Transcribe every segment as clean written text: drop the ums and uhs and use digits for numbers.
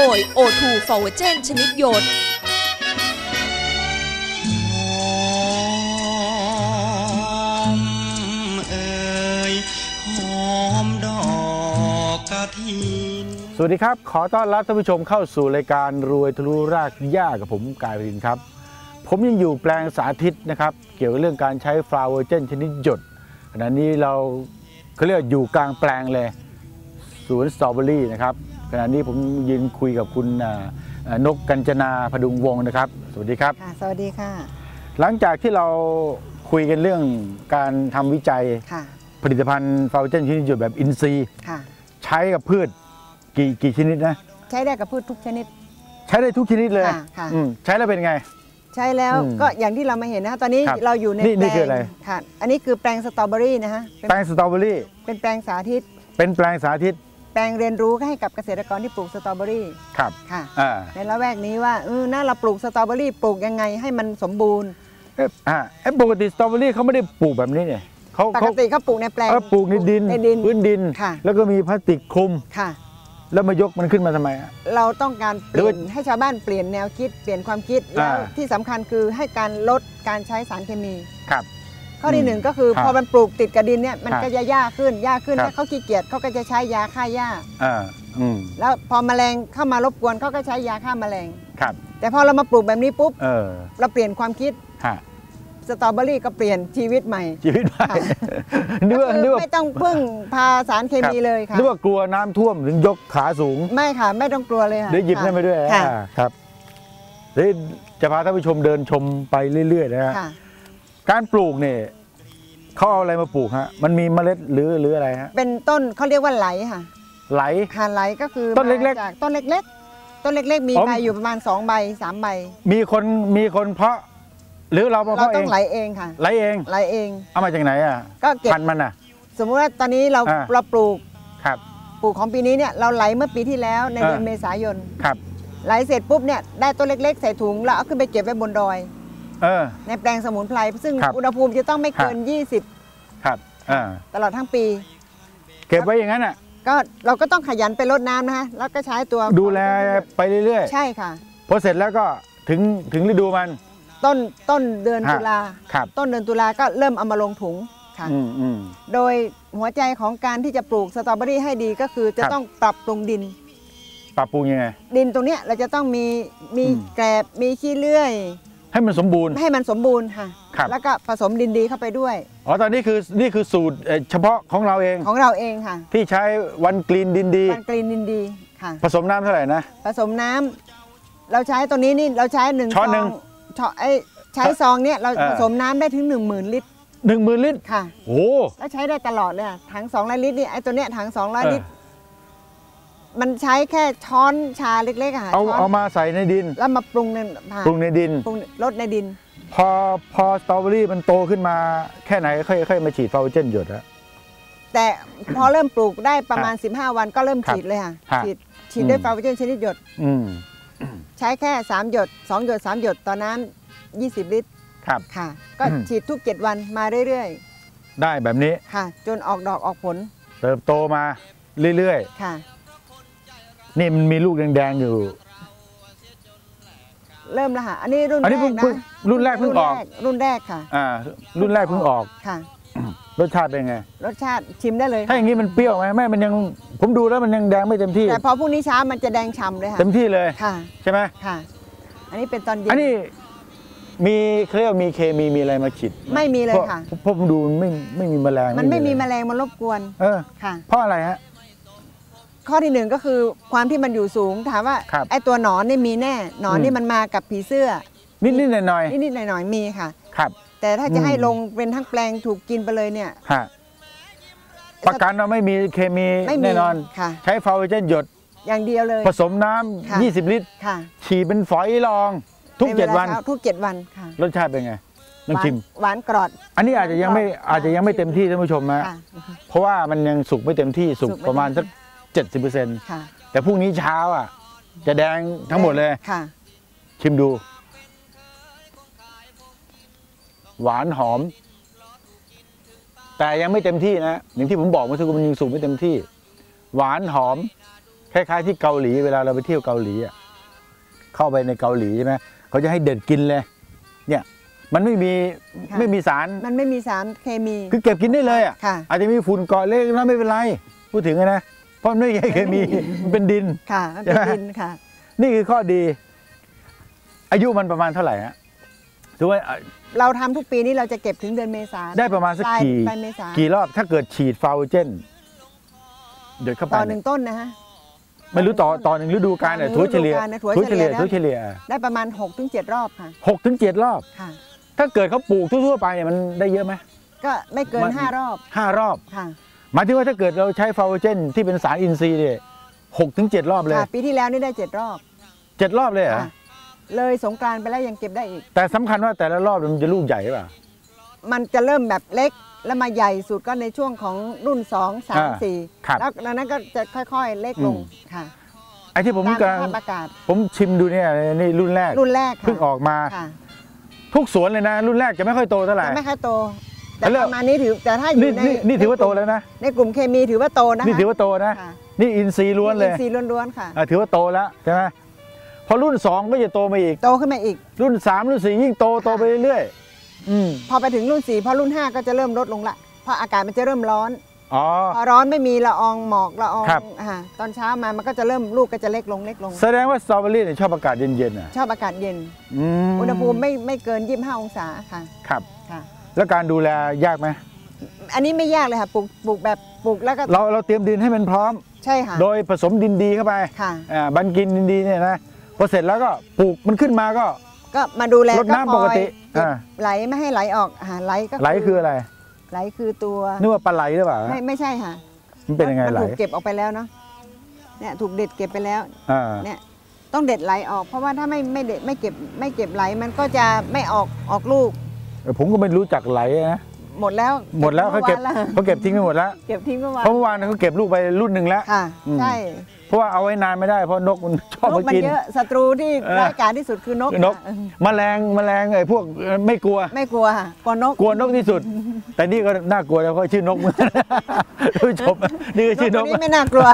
ย O2 ฟอร์เวเจนชนิดหยดสวัสดีครับขอต้อนรับท่านผู้ชมเข้าสู่รายการรวยทะลุรากหญ้ากับผมกายรินครับผมยังอยู่แปลงสาธิตนะครับเกี่ยวกับเรื่องการใช้ฟลาวเวอร์เจนชนิดหยดขณะนี้เขาเรียกอยู่กลางแปลงเลยสวนสตรอเบอรี่นะครับขณะนี้ผมยืนคุยกับคุณนกกัญจนาพดุงวงศ์นะครับสวัสดีครับสวัสดีค่ะหลังจากที่เราคุยกันเรื่องการทำวิจัยผลิตภัณฑ์ฟลาวเวอร์เจนชนิดหยดแบบอินทรีย์ใช้กับพืชกี่ชนิดนะใช้ได้กับพืชทุกชนิดใช้ได้ทุกชนิดเลยใช้แล้วเป็นไงใช้แล้วก็อย่างที่เรามาเห็นนะตอนนี้เราอยู่ในแปลงนี่คืออะไรค่ะอันนี้คือแปลงสตรอเบอรี่นะฮะแปลงสตรอเบอรี่เป็นแปลงสาธิตเป็นแปลงสาธิตแปลงเรียนรู้ให้กับเกษตรกรที่ปลูกสตรอเบอรี่ครับค่ะในละแวกนี้ว่าน่าเราปลูกสตรอเบอรี่ปลูกยังไงให้มันสมบูรณ์ปกติสตรอเบอรี่เขาไม่ได้ปลูกแบบนี้เนี่ยปกติเขาปลูกในแปลงปลูกในดินพื้นดินแล้วก็มีพลาสติกคลุมแล้วมายกมันขึ้นมาทำไมเราต้องการเปลี่ยนให้ชาวบ้านเปลี่ยนแนวคิดเปลี่ยนความคิดแล้วที่สำคัญคือให้การลดการใช้สารเคมีครับข้อที่หนึ่งก็คือพอมันปลูกติดกับดินเนี่ยมันก็จะหญ้าขึ้นแล้วเขาขี้เกียจเขาก็จะใช้ยาฆ่าหญ้าแล้วพอแมลงเข้ามารบกวนเขาก็ใช้ยาฆ่าแมลงครับแต่พอเรามาปลูกแบบนี้ปุ๊บเราเปลี่ยนความคิดสตรอเบอรี่ก็เปลี่ยนชีวิตใหม่นึกว่าไม่ต้องพึ่งพาสารเคมีเลยค่ะนึกว่ากลัวน้ำท่วมถึงยกขาสูงไม่ค่ะไม่ต้องกลัวเลยค่ะเดี๋ยวหยิบได้ไปด้วยครับเดี๋ยวจะพาท่านผู้ชมเดินชมไปเรื่อยๆนะฮะการปลูกเนี่ยเขาเอาอะไรมาปลูกฮะมันมีเมล็ดหรืออะไรฮะเป็นต้นเขาเรียกว่าไหลค่ะไหลไหลก็คือต้นเล็กๆต้นเล็กๆต้นเล็กๆมีใบอยู่ประมาณ2 ใบ 3 ใบมีคนเพาะหรือเราเพาะเองเราต้องไหลเองค่ะไหลเองเอามาจากไหนก็เก็บพันธุ์มันสมมุติว่าตอนนี้เราปลูกของปีนี้เนี่ยเราไหลเมื่อปีที่แล้วในเดือนเมษายนไหลเสร็จปุ๊บเนี่ยได้ต้นเล็กๆใส่ถุงแล้วเอาขึ้นไปเก็บไว้บนดอยในแปลงสมุนไพรซึ่งอุณหภูมิจะต้องไม่เกิน20 ครับตลอดทั้งปีเก็บไว้อย่างนั้นก็เราก็ต้องขยันไปรดน้ำนะฮะแล้วก็ใช้ตัวดูแลไปเรื่อยๆใช่ค่ะพอเสร็จแล้วก็ถึงฤดูมันต้นเดือนตุลาต้นเดือนตุลาก็เริ่มเอามาลงถุงค่ะโดยหัวใจของการที่จะปลูกสตรอเบอรี่ให้ดีก็คือจะต้องปรับปรุงดินปรับปรุงยังไงดินตรงนี้เราจะต้องมีแกลบมีขี้เลื่อยให้มันสมบูรณ์ค่ะแล้วก็ผสมดินดีเข้าไปด้วยตอนนี้นี่คือสูตรเฉพาะของเราเองค่ะที่ใช้วันกรีนดินดีค่ะผสมน้ำเท่าไหร่นะผสมน้ำเราใช้ตัวนี้นี่เราใช้1 ช้อนนึงใช้ซองเนี่ยเราผสมน้ำได้ถึง10,000 ลิตร 10,000 ลิตรค่ะโอ้แล้วใช้ได้ตลอดเลยถัง200 ลิตรนี่ไอ้ตัวเนี้ยถัง200 ลิตรมันใช้แค่ช้อนชาเล็กๆค่ะเอามาใส่ในดินแล้วมาปรุงในดินลดในดินพอสตรอเบอรี่มันโตขึ้นมาแค่ไหนค่อยมาฉีดฟลาวเวอร์เจนหยดแล้วแต่พอเริ่มปลูกได้ประมาณ15 วันก็เริ่มฉีดเลยค่ะฉีดด้วยฟลาวเวอร์เจนชนิดหยดใช้แค่3 หยด 2 หยด 3 หยดต่อน้ำ20 ลิตรค่ะก็ฉีดทุก7 วันมาเรื่อยๆได้แบบนี้ค่ะจนออกดอกออกผลเติบโตมาเรื่อยๆค่ะนี่มันมีลูกแดงๆอยู่เริ่มแล้วค่ะอันนี้รุ่นแรกนะรุ่นแรกเพิ่งออกรุ่นแรกค่ะรุ่นแรกเพิ่งออกค่ะรสชาติเป็นไงรสชาติชิมได้เลยถ้าอย่างนี้มันเปรี้ยวไหมแม่มันยังผมดูแล้วมันยังแดงไม่เต็มที่แต่พอพรุ่งนี้เช้ามันจะแดงฉ่ำเลยค่ะเต็มที่เลยค่ะใช่ไหมค่ะอันนี้เป็นตอนเย็นอันนี้มีเขาเรียกว่ามีเคมีอะไรมาฉีดไม่มีเลยค่ะเพราะผมดูไม่มีแมลงมันไม่มีแมลงมันรบกวนค่ะเพราะอะไรฮะข้อที่1ก็คือความที่มันอยู่สูงถามว่าไอ้ตัวหนอนนี่มีแน่หนอนนี่มันมากับผีเสื้อนิดหน่อยมีค่ะครับแต่ถ้าจะให้ลงเป็นทั้งแปลงถูกกินไปเลยเนี่ยประกันเราไม่มีเคมีแน่นอนใช้ฟลาวเวอร์เจนหยดอย่างเดียวเลยผสมน้ำ20 ลิตรฉีดเป็นฝอยรองทุก7 วันค่ะรสชาติเป็นไงน้ำชิมหวานกรอดอันนี้อาจจะยังไม่เต็มที่ท่านผู้ชมนะเพราะว่ามันยังสุกไม่เต็มที่สุกประมาณสัก70%แต่พรุ่งนี้เช้าจะแดงทั้งหมดเลยชิมดูหวานหอมแต่ยังไม่เต็มที่นะอย่างที่ผมบอกเมื่อสักครู่มันยังสุกไม่เต็มที่หวานหอมคล้ายๆที่เกาหลีเวลาเราไปเที่ยวเกาหลีอ่ะเข้าไปในเกาหลีใช่ไหมเขาจะให้เด็ดกินเลยเนี่ยมันไม่มีสารมันไม่มีสารเคมีคือเก็บกินได้เลยอ่ะอาจจะมีฝุ่นเกาะเล็กน้อยไม่เป็นไรพูดถึงนะเพราะไม่ใช่เคมีมันเป็นดินค่ะเป็นดินค่ะนี่คือข้อดีอายุมันประมาณเท่าไหร่ฮะถือว่าเราทำทุกปีนี้เราจะเก็บถึงเดือนเมษาได้ประมาณสักกี่รอบถ้าเกิดฉีดฟลาวเจนเดือดเข้าไปต่อ1ต้นนะฮะไม่รู้ต่อ1ฤดูกาลเนี่ยถั่วเฉลี่ยได้ประมาณ 6-7 รอบค่ะ 6-7 รอบค่ะถ้าเกิดเขาปลูกทั่วๆไปมันได้เยอะไหมก็ไม่เกิน5 รอบ 5 รอบค่ะหมายถึงว่าถ้าเกิดเราใช้ฟลาวเจนที่เป็นสารอินทรีย์เนี่ย6-7 รอบเลยปีที่แล้วนี่ได้7 รอบ 7 รอบเลยเหรอเลยสงกรานต์ไปแล้วยังเก็บได้อีกแต่สำคัญว่าแต่ละรอบมันจะลูกใหญ่ป่ะมันจะเริ่มแบบเล็กแล้วมาใหญ่สุดก็ในช่วงของรุ่น2 3 4แล้วนั้นก็จะค่อยๆเล็กลงค่ะไอ้ที่ผมกำลังผมชิมดูเนี่ยนี่รุ่นแรกเพิ่งออกมาทุกสวนเลยนะรุ่นแรกจะไม่ค่อยโตเท่าไหร่ไม่ค่อยโตแต่ประมาณนี้ถือแต่ถ้าอยู่ในนี่ถือว่าโตแล้วนะในกลุ่มเคมีถือว่าโตนะนี่ถือว่าโตนะนี่อินทรีย์ล้วนเลยอินทรีย์ล้วนๆค่ะถือว่าโตแล้วใช่ไหมพอรุ่น2ก็จะโตมาอีกโตขึ้นมาอีกรุ่น3รุ่น4ยิ่งโตไปเรื่อยๆพอไปถึงรุ่น4พอรุ่น5ก็จะเริ่มลดลงละเพราะอากาศมันจะเริ่มร้อนพอร้อนไม่มีละอองหมอกละอองตอนเช้ามามันก็จะเริ่มลูกก็จะเล็กลงแสดงว่าสตรอเบอรี่เนี่ยชอบอากาศเย็นๆชอบอากาศเย็นอุณหภูมิไม่เกิน25 องศาค่ะครับแล้วการดูแลยากไหมอันนี้ไม่ยากเลยค่ะปลูกแบบปลูกแล้วก็เราเตรียมดินให้มันพร้อมใช่ค่ะโดยผสมดินดีเข้าไปบันกินดินดีเนี่ยนะพอเสร็จแล้วก็ปลูกมันขึ้นมาก็มาดูแลรดน้ำปกติไหลไม่ให้ไหลออกไหลคืออะไรไหลคือตัวนึกว่าปลาไหลหรือเปล่าไม่ใช่ค่ะมันเป็นยังไงไหลถูกเก็บออกไปแล้วเนาะเนี่ยถูกเด็ดเก็บไปแล้วเนี่ยต้องเด็ดไหลออกเพราะว่าถ้าไม่เด็ดไม่เก็บไหลมันก็จะไม่ออกลูกผมก็ไม่รู้จักไหลนะหมดแล้วเขาเก็บทิ้งไปหมดแล้วเก็บทิ้งเมื่อวานเพราะเมื่อวานเขาเก็บลูกไปรุ่นหนึ่งแล้วใช่เพราะว่าเอาไว้นานไม่ได้เพราะนกมันชอบมากินเยอะศัตรูที่ร้ายกาจที่สุดคือนกแมลงไอ้พวกไม่กลัวค่ะกลัวนกที่สุดแต่นี่ก็น่ากลัวแล้วเพราะชื่อนกท่านผู้ชมนี่ชื่อนกไม่น่ากลัว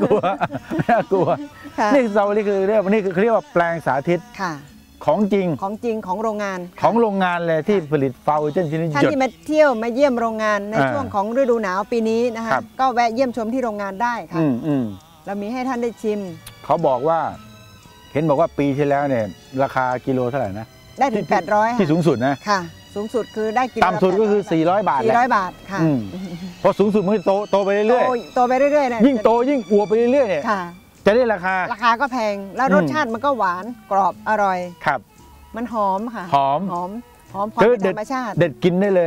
นี่เรานี่คือเรียกว่าแปลงสาธิตของจริงของโรงงานเลยที่ผลิตฟลาวเจนชนิดหยดท่านที่มาเที่ยวมาเยี่ยมโรงงานในช่วงของฤดูหนาวปีนี้นะคะก็แวะเยี่ยมชมที่โรงงานได้ค่ะเรามีให้ท่านได้ชิมเขาบอกว่าเห็นบอกว่าปีที่แล้วเนี่ยราคากิโลเท่าไหร่นะได้ถึง800 ที่สูงสุดนะค่ะสูงสุดคือได้กิโลต่ำสุดก็คือ400 บาท 400 บาทค่ะพอสูงสุดมันโตไปเรื่อยๆโตไปเรื่อยๆนะยิ่งโตยิ่งอวบไปเรื่อยๆเนี่ยจะได้ราคาก็แพงแล้วรสชาติมันก็หวานกรอบอร่อยครับมันหอมค่ะหอมความธรรมชาติเด็ดกินได้เลย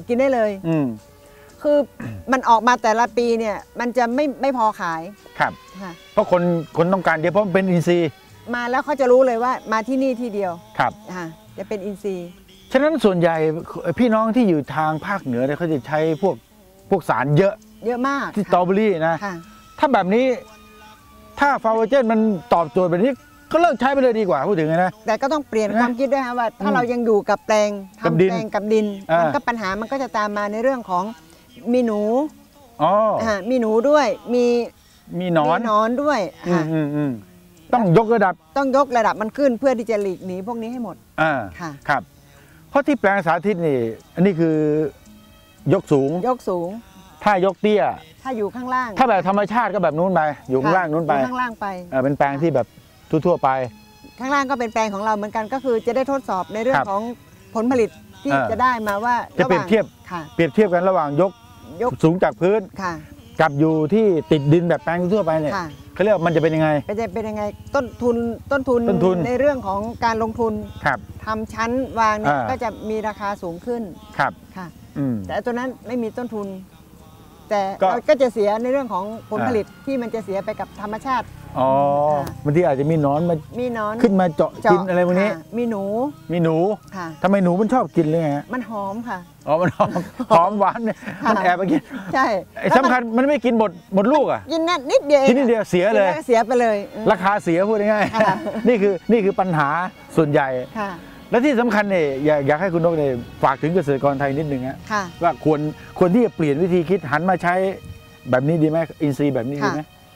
คือมันออกมาแต่ละปีเนี่ยมันจะไม่พอขายครับเพราะคนต้องการเยอะเพราะมันเป็นอินทรีย์มาแล้วเขาจะรู้เลยว่ามาที่นี่ที่เดียวครับจะเป็นอินทรีย์ฉะนั้นส่วนใหญ่พี่น้องที่อยู่ทางภาคเหนือเนี่ยเขาจะใช้พวกสารเยอะมากที่สตรอเบอรี่นะถ้าแบบนี้ถ้าฟลาวเจนมันตอบโจทย์แบบนี้ก็เลิกใช้ไปเลยดีกว่าพูดถึงนะแต่ก็ต้องเปลี่ยนความคิดด้วยค่ะว่าถ้าเรายังอยู่กับแปลงทำแปลงกับดินมันก็ปัญหามันก็จะตามมาในเรื่องของมีหนูมีหนูด้วยมีหนอนด้วยต้องยกระดับมันขึ้นเพื่อที่จะหลีกหนีพวกนี้ให้หมดค่ะครับเพราะที่แปลงสาธิตนี่อันนี้คือยกสูงถ้ายกเตี้ยถ้าอยู่ข้างล่างถ้าแบบธรรมชาติก็แบบนู้นไปอยู่ข้างล่างนู้นไปเป็นแปลงที่แบบทั่วไปข้างล่างก็เป็นแปลงของเราเหมือนกันก็คือจะได้ทดสอบในเรื่องของผลผลิตที่จะได้มาว่าจะเปรียบเทียบกันระหว่างยกสูงจากพื้นกับอยู่ที่ติดดินแบบแปลงทั่วไปเนี่ยเขาเรียกมันจะเป็นยังไงต้นทุนในเรื่องของการลงทุนทำชั้นวางเนี่ยก็จะมีราคาสูงขึ้นครับแต่ตัวนั้นไม่มีต้นทุนแต่เราก็จะเสียในเรื่องของผลผลิตที่มันจะเสียไปกับธรรมชาติบางทีอาจจะมีหนอนขึ้นมาเจาะกินอะไรพวกนี้มีหนูทำไมหนูมันชอบกินเลยฮะมันหอมค่ะมันหอมหวานเนี่ยมันแอบไปกินใช่สำคัญมันไม่กินหมดลูกอ่ะกินนิดเดียวเสียเลยไปเลยราคาเสียพูดง่ายๆนี่คือปัญหาส่วนใหญ่และที่สำคัญเนี่ยอยากให้คุณนกเนี่ยฝากถึงเกษตรกรไทยนิดนึงฮะว่าควรที่จะเปลี่ยนวิธีคิดหันมาใช้แบบนี้ดีไหมอินทรีย์แบบนี้ดีไหม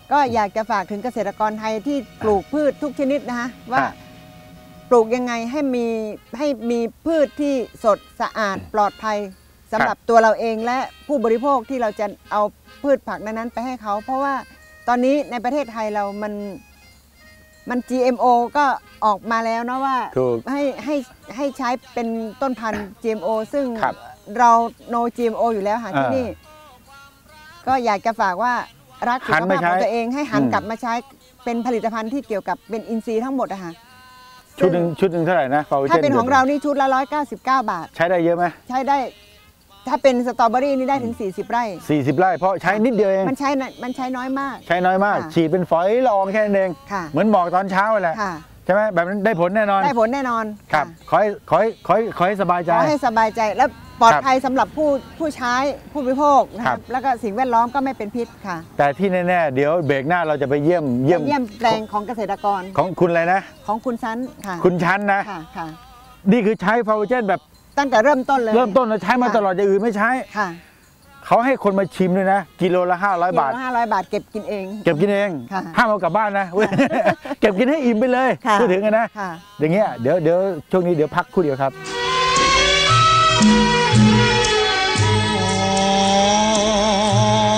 ก็อยากจะฝากถึงเกษตรกรไทยที่ปลูกพืชทุกชนิดนะคะว่าปลูกยังไงให้มีพืชที่สดสะอาดปลอดภัยสำหรับตัวเราเองและผู้บริโภคที่เราจะเอาพืชผักนั้นๆไปให้เขาเพราะว่าตอนนี้ในประเทศไทยเรามัน GMO ก็ออกมาแล้วเนาะว่าให้ใช้เป็นต้นพันธุ์ GMO ซึ่งเรา no GMO อยู่แล้วค่ะที่นี่ก็อยากจะฝากว่ารักสุขภาพของตัวเองให้หันกลับมาใช้เป็นผลิตภัณฑ์ที่เกี่ยวกับเป็นอินทรีย์ทั้งหมดอะค่ะชุดหนึ่งเท่าไหร่นะถ้าเป็นของเรานี่ชุดละ199 บาทใช้ได้เยอะไหมใช้ได้ถ้าเป็นสตรอเบอรี่นี่ได้ถึง40 ไร่ 40 ไร่เพราะใช้นิดเดียวเองมันใช้น้อยมากใช้น้อยมากฉีดเป็นฝอยละอองแค่นั้นเองเหมือนหมอกตอนเช้าแหละใช่ไหมแบบนั้นได้ผลแน่นอนครับขอให้สบายใจขอให้สบายใจและปลอดภัยสำหรับผู้ใช้ผู้บริโภคนะครับแล้วก็สิ่งแวดล้อมก็ไม่เป็นพิษค่ะแต่ที่แน่ๆเดี๋ยวเบรกหน้าเราจะไปเยี่ยมแปลงของเกษตรกรของคุณอะไรนะของคุณชั้นค่ะคุณชั้นนะค่ะนี่คือใช้ฟลาวเจนแบบตั้งแต่เริ่มต้นเลยเราใช้มาตลอดอย่างอื่นไม่ใช้เขาให้คนมาชิมด้วยนะกิโลละ500 บาท 500 บาทเก็บกินเองห้ามเอากลับบ้านนะเก็บกินให้อิ่มไปเลยพูดถึงกันนะอย่างเงี้ยเดี๋ยวช่วงนี้เดี๋ยวพักครู่เดียวครับ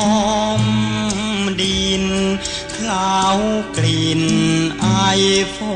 ดินคลาวกลิ่นไอฝ